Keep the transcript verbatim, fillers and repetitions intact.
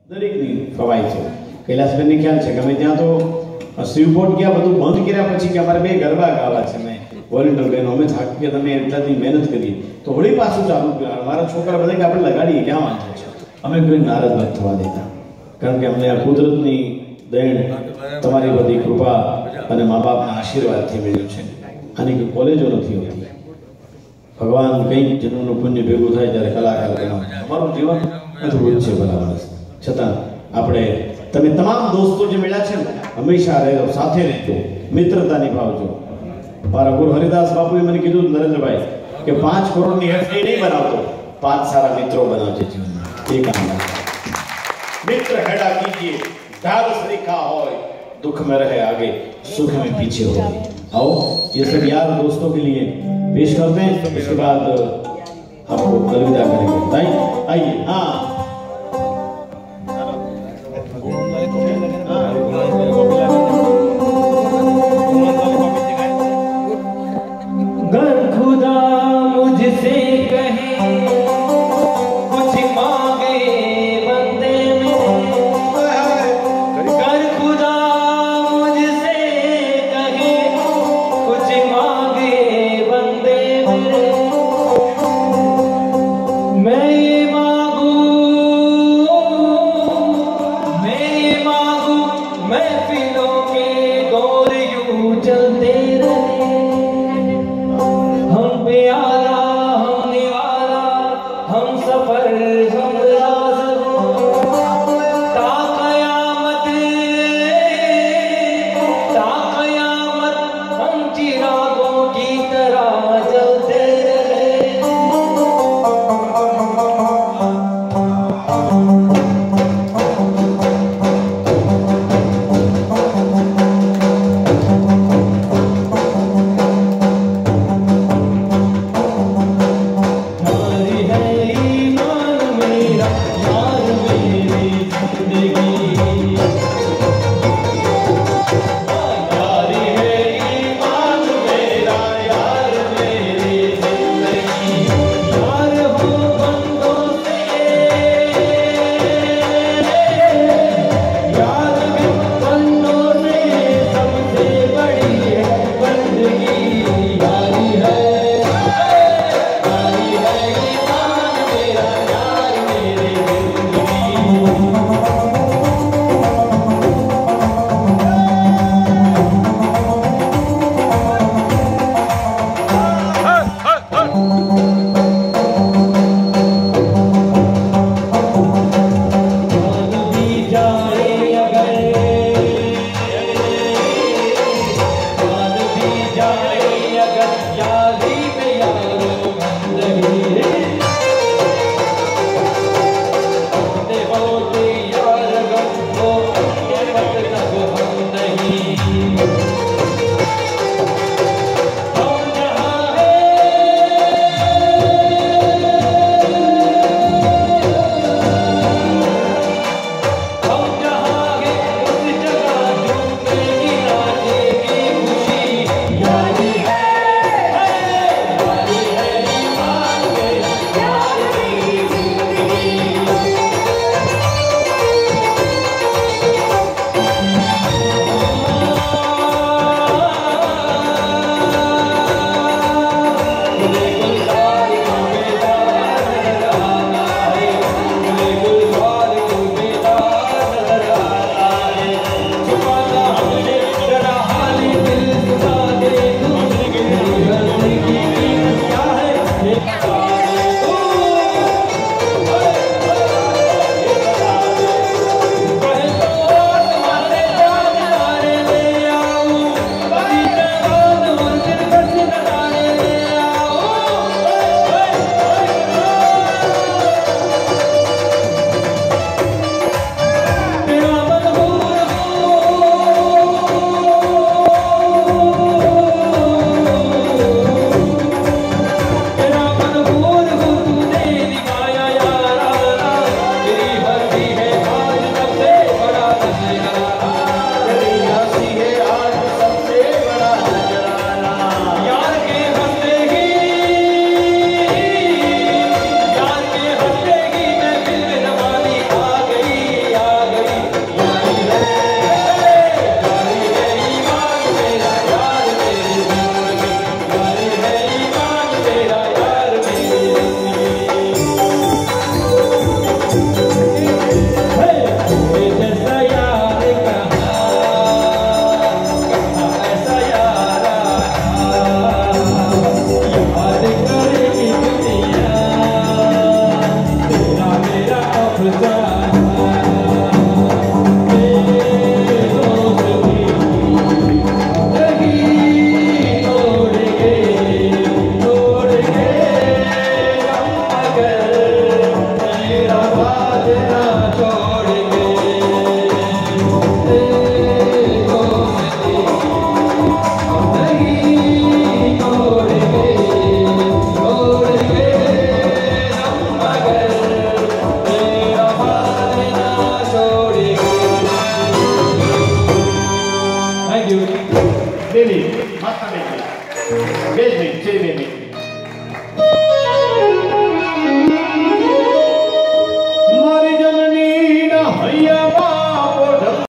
દરેકની ફવાય છે. કૈલાસબેનને ખ્યાલ છે કે અમે ત્યાં તો શિવપોટ ગયા, બધું બંધ કર્યા પછી કે અમારે બે ગરબા ગાવા છે. મેં વોલેન્ટિયર બહેનો અમે થાકી કે તમે એટલાથી મહેનત કરી તો વળી પાછું ચાલુ કર્યું. મારા છોકરા બધા કે આપણે લગાડીએ, ક્યાં વાંધો છે. અમે કોઈ નારાજ નથી થવા દેતા, કારણ કે અમને આ કુદરતની દેણ, તમારી બધી કૃપા અને મા બાપના આશીર્વાદથી મળ્યું છે. આની કોઈ કોલેજો નથી હોતી. ભગવાન કંઈક જન્મનું પુણ્ય ભેગું થાય ત્યારે કલાકાર બનવાનું. અમારું જીવન અધૂરું છે ભલા માણસ. છતાં આપણે તમે તમામ દોસ્તો જે મળ્યા છે ને, હંમેશા રહેજો, સાથે રહેજો, મિત્રતા નિભાવજો. મારા ગુરુ હરિદાસ બાપુએ મને કીધું નરેન્દ્રભાઈ કે પાંચ કરોડની એફડી નહીં બનાવતો, પાંચ સારા મિત્રો બનાવજે જીવનમાં. એ કામ मित्र खड़ा कीजिए, ढाल सरीखा होए, दुख में रहे आगे, सुख में पीछे हो. आओ ये सब यार दोस्तों के लिए पेश करते हैं. इसके बाद आपको अलविदा करेंगे. आइए. हाँ गर खुदा मुझसे कहे कुछ मांगे बंदे में, गर खुदा मुझसे कहे कुछ मांगे बंदे में, मैं ये मांगू Baby, mata baby. Beijo, baby. Baby.